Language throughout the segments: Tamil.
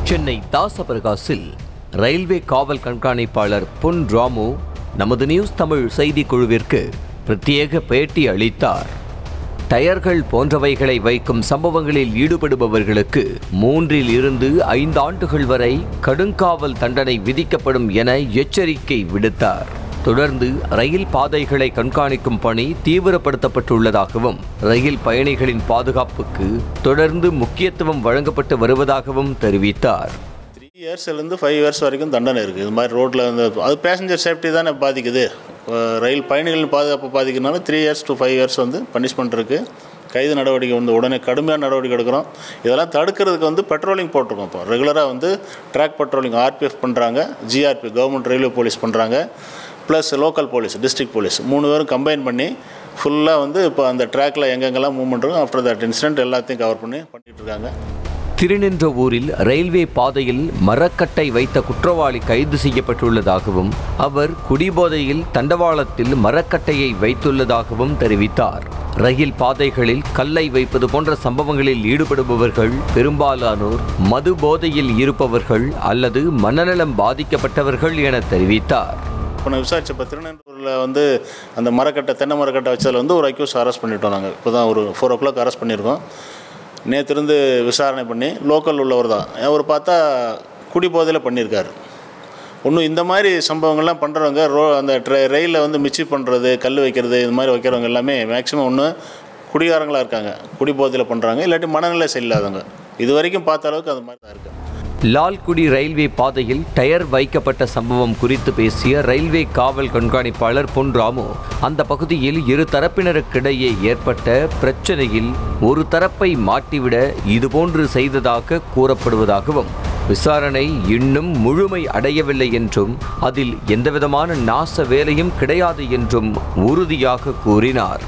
சென்னை தாசபிரகாசில் ரயில்வே காவல் கண்காணிப்பாளர் பொன் ராமு நமது நியூஸ் தமிழ் செய்திக்குழுவிற்கு பிரத்யேக பேட்டி அளித்தார். டயர்கள் போன்றவைகளை வைக்கும் சம்பவங்களில் ஈடுபடுபவர்களுக்கு 3 இருந்து 5 ஆண்டுகள் வரை கடுங்காவல் தண்டனை விதிக்கப்படும் என எச்சரிக்கை விடுத்தார். தொடர்ந்து ரயில் பாதைகளை கண்காணிக்கும் பணி தீவிரப்படுத்தப்பட்டுள்ளதாகவும் ரயில் பயணிகளின் பாதுகாப்புக்கு தொடர்ந்து முக்கியத்துவம் வழங்கப்பட்டு வருவதாகவும் தெரிவித்தார். 3 இயர்ஸ்லேருந்து 5 இயர்ஸ் வரைக்கும் தண்டனை இருக்குது. இது மாதிரி ரோட்டில் வந்து அது பேசஞ்சர் சேஃப்டி தானே பாதிக்குது. ரயில் பயணிகளின் பாதுகாப்பு பாதிக்கிறதுனால 3 இயர்ஸ் to 5 இயர்ஸ் வந்து பனிஷ்மெண்ட் இருக்குது. கைது நடவடிக்கை வந்து உடனே கடுமையான நடவடிக்கை எடுக்கிறோம். இதெல்லாம் தடுக்கிறதுக்கு வந்து பெட்ரோலிங் போட்டிருக்கோம். இப்போ ரெகுலராக வந்து ட்ராக் பெட்ரோலிங் ஆர்பிஎஃப் பண்ணுறாங்க, ஜிஆர்பி கவர்மெண்ட் ரயில்வே போலீஸ் பண்ணுறாங்க, plus local police district police 3 பேரும் கம்பைன் பண்ணி ஃபுல்லாக வந்து இப்போ அந்த ட்ராக்கில் எங்கெங்கெல்லாம் மூவ்மெண்ட் இருக்கும் ஆஃப்டர் தட் இன்சிடென்ட் எல்லாத்தையும் கவர் பண்ணிட்டு இருக்காங்க. திருநின்றவூரில் ரயில்வே பாதையில் மரக்கட்டை வைத்த குற்றவாளி கைது செய்யப்பட்டுள்ளதாகவும் அவர் குடிபோதையில் தண்டவாளத்தில் மரக்கட்டையை வைத்துள்ளதாகவும் தெரிவித்தார். ரயில் பாதைகளில் கல்லை வைப்பது போன்ற சம்பவங்களில் ஈடுபடுபவர்கள் பெரும்பாலானோர் மது போதையில் இருப்பவர்கள் அல்லது மனநலம் பாதிக்கப்பட்டவர்கள் என தெரிவித்தார். இப்போ நான் விசாரிச்சப்போ திருநெல்வேலியில் வந்து அந்த மரக்கட்டை தென்னை மரக்கட்டை வச்சதில் வந்து ஒரு அக்யூஸ் அரெஸ்ட் பண்ணிட்டோம். நாங்கள் இப்போ தான் ஒரு 4 o'clock அரெஸ்ட் பண்ணியிருக்கோம். நேற்றிருந்து விசாரணை பண்ணி லோக்கல் உள்ளவர் தான் அவர் பார்த்தா குடிபோதையில் பண்ணியிருக்காரு. ஒன்றும் இந்த மாதிரி சம்பவங்கள்லாம் பண்ணுறவங்க அந்த ரயிலில் வந்து மிச்சி பண்ணுறது, கல் வைக்கிறது, இது மாதிரி வைக்கிறவங்க எல்லாமே மேக்ஸிமம் ஒன்று குடிகாரங்களாக இருக்காங்க, குடிபோதையில் பண்ணுறாங்க, இல்லாட்டி மனநிலை சரியில்லாதவங்க. இது வரைக்கும் பார்த்த அளவுக்கு அது மாதிரி தான் இருக்குது. லால்குடி ரயில்வே பாதையில் டயர் வைக்கப்பட்ட சம்பவம் குறித்து பேசிய ரயில்வே காவல் கண்காணிப்பாளர் பொன் ராமு, அந்த பகுதியில் 2 தரப்பினருக்கிடையே ஏற்பட்ட பிரச்சனையில் ஒரு தரப்பை மாட்டிவிட இதுபோன்று செய்ததாக கூறப்படுவதாகவும் விசாரணை இன்னும் முழுமை அடையவில்லை என்றும் அதில் எந்தவிதமான நாச வேலையும் கிடையாது என்றும் உறுதியாக கூறினார்.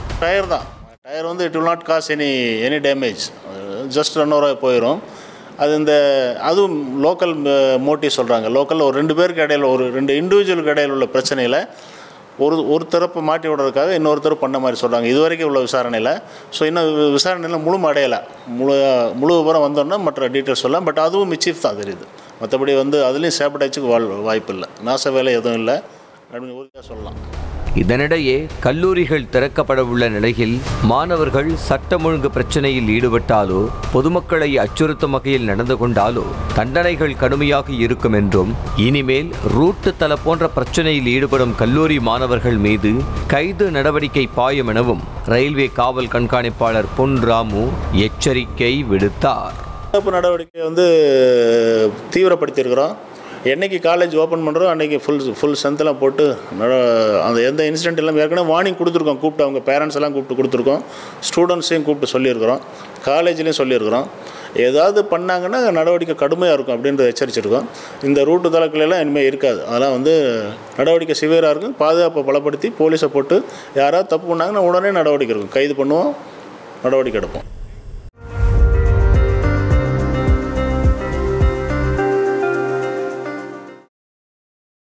டயர் வந்து it will not cause any damage, just run ஓவராக போயிடும். அதுவும் லோக்கல் மோட்டிவ் சொல்கிறாங்க. லோக்கலில் ஒரு 2 பேருக்கு இடையில், ஒரு 2 இண்டிவிஜுவலுக்கு இடையில் உள்ள பிரச்சனையில் ஒரு தரப்பு மாட்டி விடுறதுக்காக இன்னொருத்தர் பண்ண மாதிரி சொல்கிறாங்க இது வரைக்கும் உள்ள விசாரணையில். ஸோ இன்னும் விசாரணையில் முழு அடையலை. முழு விவரம் வந்தோன்னா மற்ற டீட்டெயில்ஸ் சொல்லலாம். பட் அதுவும் மிச்சீஃப் தான் தெரியுது. மற்றபடி வந்து அதுலேயும் சேப்படைச்சுக்கு வாய்ப்பு இல்லை, நாச வேலை எதுவும் இல்லை அப்படின்னு உறுதியாக சொல்லலாம். இதனிடையே கல்லூரிகள் திறக்கப்பட உள்ள நிலையில் மாணவர்கள் சட்டம் ஒழுங்கு பிரச்சனையில் ஈடுபட்டாலோ பொதுமக்களை அச்சுறுத்தும் வகையில் நடந்து கொண்டாலோ தண்டனைகள் கடுமையாக இருக்கும் என்றும் இனிமேல் ரூட்டு தள போன்ற பிரச்சனையில் ஈடுபடும் கல்லூரி மாணவர்கள் மீது கைது நடவடிக்கை பாயும் எனவும் ரயில்வே காவல் கண்காணிப்பாளர் பொன் ராமு எச்சரிக்கை விடுத்தார். நடவடிக்கை வந்து தீவிரப்படுத்தியிருக்கிறோம். என்றைக்கு காலேஜ் ஓப்பன் பண்ணுறோம் அன்றைக்கி ஃபுல் ஸ்ட்ரென்த்தெல்லாம் போட்டு அந்த எந்த இன்சிடென்ட் எல்லாம் ஏற்கனவே வார்னிங் கொடுத்துருக்கோம். கூப்பிட்டு அவங்க பேரண்ட்ஸ் எல்லாம் கூப்பிட்டு கொடுத்துருக்கோம். ஸ்டூடெண்ட்ஸையும் கூப்பிட்டு சொல்லியிருக்கிறோம். காலேஜ்லேயும் சொல்லியிருக்கிறோம். ஏதாவது பண்ணாங்கன்னா நடவடிக்கை கடுமையாக இருக்கும் அப்படின்றத எச்சரிச்சிருக்கோம். இந்த ரூட்டு தளங்களெல்லாம் இனிமேல் இருக்காது. அதெல்லாம் வந்து நடவடிக்கை சிவியராக இருக்கும். பாதுகாப்பை பலப்படுத்தி போலீஸை போட்டு யாராவது தப்பு பண்ணாங்கன்னா உடனே நடவடிக்கை இருக்கும். கைது பண்ணுவோம், நடவடிக்கை எடுப்போம்.